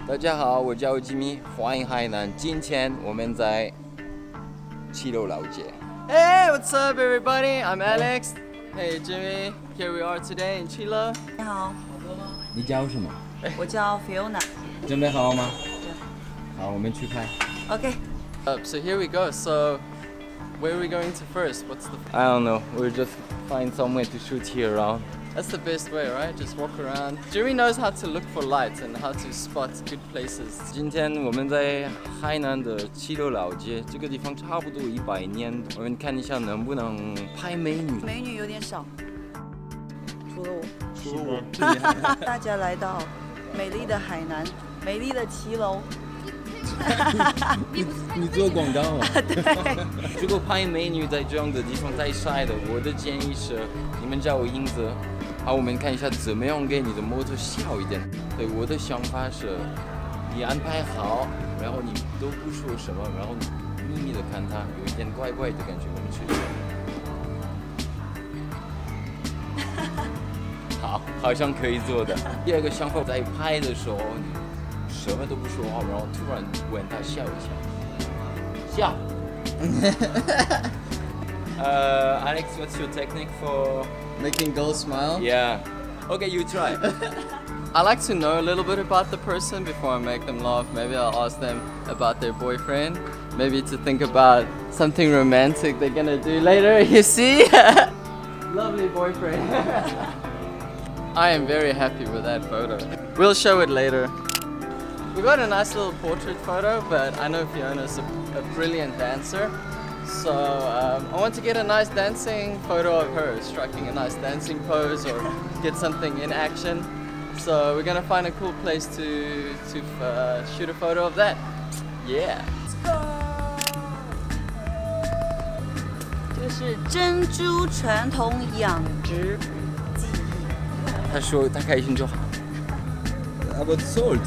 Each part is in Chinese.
大家好，我叫吉米，欢迎海南。今天我们在7楼老街。 Hey, what's up, everybody? I'm Alex. Hey, Jimmy. Here we are today in Chilo. 你好， 你叫什么？ 我叫 Fiona。 准备好了吗？ 对。 好，我们去拍。 OK。 So here we go. So where are we going to first? What's the? I don't know. We'll just find somewhere to shoot here around. That's the best way, right? Just walk around. Jimmy knows how to look for lights and how to spot good places. 今天我们在海南的7楼老街，这个地方差不多100年。我们看一下能不能拍美女。 美女有点少，除了我。 除了我。 大家来到美丽的海南，美丽的7楼。 你做广告啊？ 对。 如果拍美女在这样的地方太晒的，我的建议是你们叫我英子。好，我们看一下怎么样给你的摩托小一点。对，我的想法是，你安排好，然后你都不说什么，然后你秘密的看他，有一点怪怪的感觉，我们去。好，好像可以做的。第二个想法，在拍的时候，你什么都不说话，然后突然问他笑一下，笑。Alex, what's your technique for Making girls smile. Yeah. Okay, you try. I like to know a little bit about the person before I make them laugh. Maybe I'll ask them about their boyfriend. Maybe to think about something romantic they're gonna do later. You see? Lovely boyfriend. I am very happy with that photo. We'll show it later. We got a nice little portrait photo, but I know Fiona's a brilliant dancer. So I want to get a nice dancing photo of her, striking a nice dancing pose or get something in action. So we're gonna find a cool place to shoot a photo of that. Yeah. 这个是珍珠传统养殖技艺。 他说他开心就好。How about salt?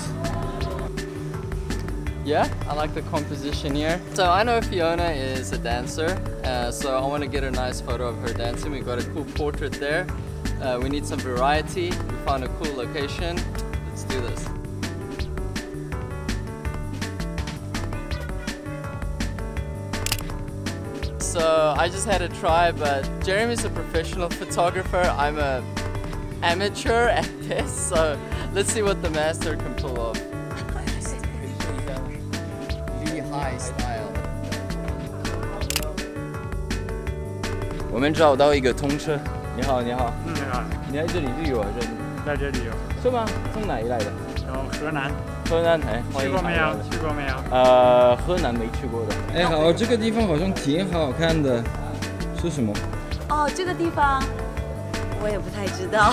Yeah, I like the composition here. So I know Fiona is a dancer, so I want to get a nice photo of her dancing. We got a cool portrait there. We need some variety. We found a cool location. Let's do this. So I just had a try, but Jeremy's a professional photographer. I'm an amateur at this, so let's see what the master can pull off. High style. 我们找到一个通车。你好，你好。 你好。 你在这里旅游啊？ 在这里有。 是吗？从哪里来的？ 从河南。 河南，哎，欢迎。 去过没有？去过没有？ 河南没去过的。哎，好，这个地方好像挺好看的，是什么？ 哦，这个地方我也不太知道。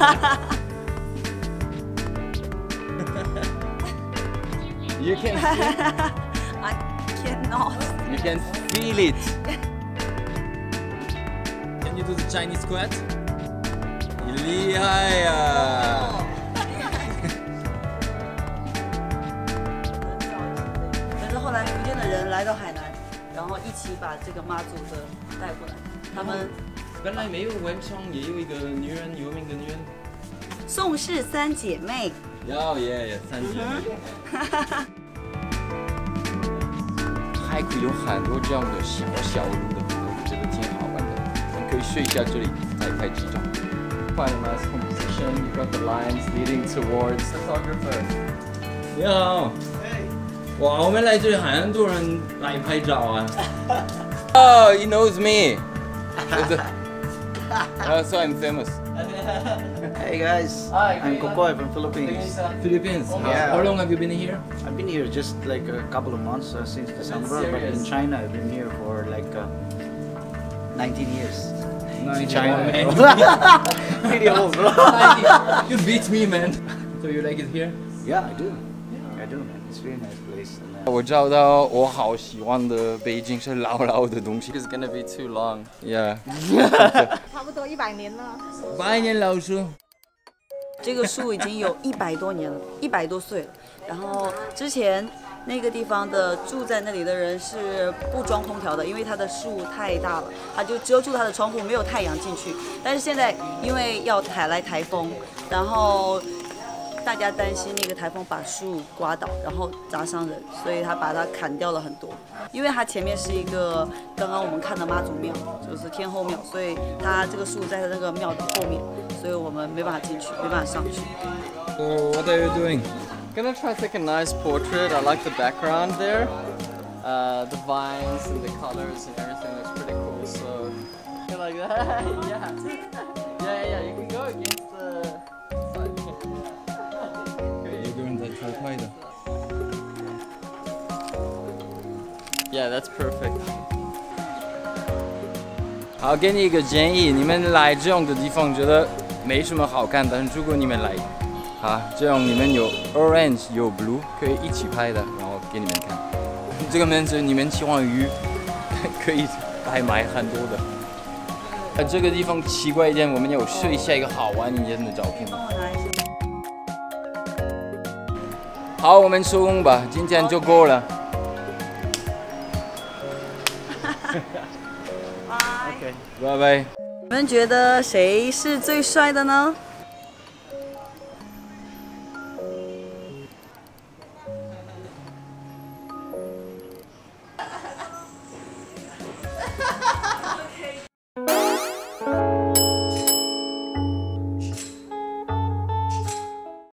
You can see? I cannot. You can feel it. Can you do the Chinese squat? 你厉害呀！ 但是后来福建的人来到海南，然后一起把这个妈祖的带过来。他们本来没有文昌，也有一个女人，有名的女人。 宋氏三姐妹。 耶，三姐妹。Haikou 有很多这样的小路的，我觉得挺好玩的。我们可以睡一下这里，再拍几张。 Quite a nice composition. You've got the lines leading towards photographer. 你好。哇，我们来这里很多人来拍照啊。Oh, he knows me. So I'm famous. Hey guys, Hi, I'm Kokoy from Philippines. Philippines. Yeah. How long have you been here? I've been here just like a couple of months since December, but in China I've been here for like 19 years. China, man. Pretty old, bro. You beat me, man. So you like it here? Yeah, I do. I do, man. It's a really nice place. 我找到我好喜欢的北京是老的东西。 It's gonna be too long. Yeah. 差不多100年了。 100年老树。 这个树已经有100多年了，100多岁了。然后之前那个地方的住在那里的人是不装空调的，因为它的树太大了，它就遮住它的窗户，没有太阳进去。但是现在因为要来台风，然后大家担心那个台风把树刮倒，然后砸伤人，所以他把它砍掉了很多。因为它前面是一个刚刚我们看的妈祖庙，就是天后庙，所以它这个树在那个庙的后面，所以我们没办法进去，没办法上去。 So what are you doing? Gonna try to take a nice portrait. I like the background there. The vines and the colors and everything looks pretty cool. So you like that? Yeah. You can go against the side. 有个人在偷拍的。 Yeah, that's perfect. 好，给你一个建议，你们来这样的地方觉得没什么好看，但是如果你们来，这样你们有 orange 有 blue 可以一起拍的，然后给你们看。这个门是你们喜欢鱼，可以拍卖很多的。这个地方奇怪一点，我们要试一下一个好玩一点的照片。 帮我拿一下。 好，我们收工吧，今天就够了。 拜。 拜拜。 你们觉得谁是最帅的呢？